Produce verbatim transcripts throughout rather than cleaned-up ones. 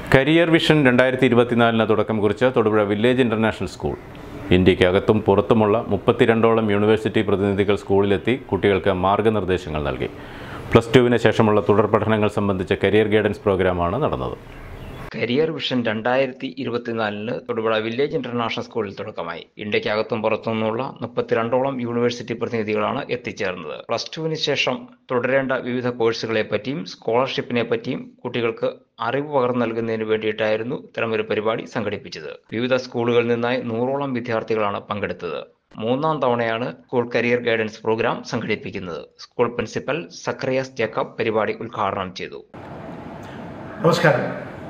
Career vision രണ്ടായിരത്തി ഇരുപത്തിനാലിന് തുടക്കം കുറിച്ച തൊടുപുഴ വില്ലേജ് ഇൻ്റർനാഷണൽ സ്കൂൾ ഇന്ത്യക്കകത്തും പുറത്തുമുള്ള മുപ്പത്തിരണ്ടോളം യൂണിവേഴ്സിറ്റി പ്രതിനിധികൾ സ്കൂളിലെത്തി കുട്ടികൾക്ക് മാർഗ്ഗനിർദ്ദേശങ്ങൾ നൽകി. പ്ലസ് ടുവിന് ശേഷമുള്ള തുടർ പഠനങ്ങൾ സംബന്ധിച്ച കരിയർ ഗൈഡൻസ് പ്രോഗ്രാമാണ് നടന്നത്. കരിയർ വിഷൻ രണ്ടായിരത്തി ഇരുപത്തിനാലിന് തൊടുപുഴ വില്ലേജ് ഇന്റർനാഷണൽ സ്കൂളിൽ തുടക്കമായി. ഇന്ത്യക്കകത്തും പുറത്തുനിന്നുള്ള മുപ്പത്തിരണ്ടോളം യൂണിവേഴ്സിറ്റി പ്രതിനിധികളാണ് എത്തിച്ചേർന്നത്. പ്ലസ് ടുവിന് ശേഷം തുടരേണ്ട വിവിധ കോഴ്സുകളെ പറ്റിയും സ്കോളർഷിപ്പിനെ പറ്റിയും കുട്ടികൾക്ക് അറിവ് പകർന്നു നൽകുന്നതിന് വേണ്ടിയിട്ടായിരുന്നു ഇത്തരമൊരു പരിപാടി സംഘടിപ്പിച്ചത്. വിവിധ സ്കൂളുകളിൽ നിന്നായി നൂറോളം വിദ്യാർത്ഥികളാണ് പങ്കെടുത്തത്. മൂന്നാം തവണയാണ് സ്കൂൾ കരിയർ ഗൈഡൻസ് പ്രോഗ്രാം സംഘടിപ്പിക്കുന്നത്. സ്കൂൾ പ്രിൻസിപ്പൽ സക്കറിയാസ് ജേക്കബ് പരിപാടി ഉദ്ഘാടനം ചെയ്തു. നമസ്കാരം.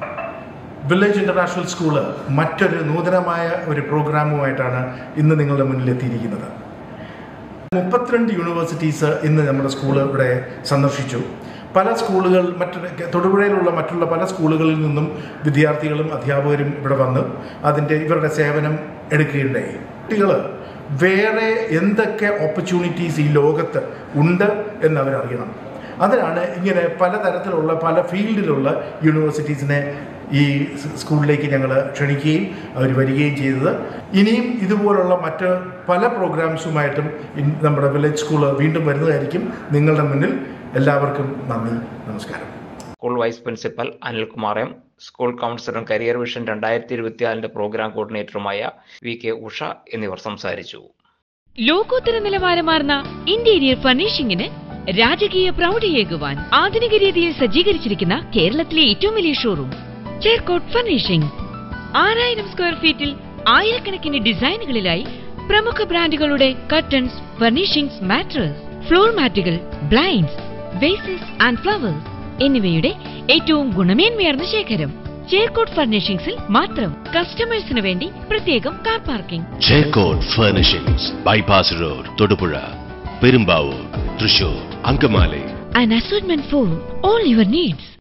വില്ലേജ് ഇൻ്റർനാഷണൽ സ്കൂള് മറ്റൊരു നൂതനമായ ഒരു പ്രോഗ്രാമുമായിട്ടാണ് ഇന്ന് നിങ്ങളുടെ മുന്നിൽ എത്തിയിരിക്കുന്നത്. മുപ്പത്തിരണ്ട് യൂണിവേഴ്സിറ്റീസ് ഇന്ന് നമ്മുടെ സ്കൂൾ ഇവിടെ സന്ദർശിച്ചു. പല സ്കൂളുകൾ മറ്റു തൊടുപുഴയിലുള്ള മറ്റുള്ള പല സ്കൂളുകളിൽ നിന്നും വിദ്യാർത്ഥികളും അധ്യാപകരും ഇവിടെ വന്ന് അതിൻ്റെ ഇവരുടെ സേവനം എടുക്കുകയുണ്ടായി. കുട്ടികൾ വേറെ എന്തൊക്കെ ഓപ്പർച്യൂണിറ്റീസ് ഈ ലോകത്ത് ഉണ്ട് എന്നവരറിയണം. അതിനാണ് ഇങ്ങനെ പലതരത്തിലുള്ള പല ഫീൽഡിലുള്ള യൂണിവേഴ്സിറ്റീസിനെ ഈ സ്കൂളിലേക്ക് ഞങ്ങൾ ക്ഷണിക്കുകയും അവർ വരികയും ചെയ്തത്. ഇനിയും ഇതുപോലുള്ള മറ്റ് പല പ്രോഗ്രാംസുമായിട്ടും നമ്മുടെ വില്ലേജ് സ്കൂൾ വീണ്ടും വരുന്നതായിരിക്കും നിങ്ങളുടെ മുന്നിൽ. എല്ലാവർക്കും നന്ദി, നമസ്കാരം. School vice principal Anilkumar M, school കൗൺസിലറും കരിയർ വിഷൻ രണ്ടായിരത്തി ഇരുപത്തിനാലിന്റെ പ്രോഗ്രാം കോർഡിനേറ്ററുമായ വി കെ ഉഷ എന്നിവർ സംസാരിച്ചു. ലോകോത്തര നിലവാരമാർന്ന ഇന്റീരിയർ ഫർണിഷിംഗിന് രാജകീയ പ്രൗഢിയേകുവാൻ ആധുനിക രീതിയിൽ സജ്ജീകരിച്ചിരിക്കുന്ന കേരളത്തിലെ ഏറ്റവും വലിയ ഷോറൂം ചേർക്കോട്ട് ഫർണിഷിംഗ്. ആറായിരം സ്ക്വയർ ഫീറ്റിൽ ആയിരക്കണക്കിന് ഡിസൈനുകളിലായി പ്രമുഖ ബ്രാൻഡുകളുടെ കർട്ടൻസ്, ഫർണിഷിംഗ്സ്, മാട്രസ്, ഫ്ലോർ മാറ്റുകൾ, ബ്ലൈൻഡ്സ്, വേസസ് ആൻഡ് ഫ്ലവേഴ്സ് എന്നിവയുടെ ഏറ്റവും ഗുണമേന്മയാർന്ന ശേഖരം ചേർക്കോട്ട് ഫർണിഷിംഗ്സിൽ മാത്രം. കസ്റ്റമേഴ്സിന് വേണ്ടി പ്രത്യേകം car parking. Cherkott furnishings, bypass road, Thodupuzha, Perumbavoor, Thrissur, Angamaly. An assortment for all your needs.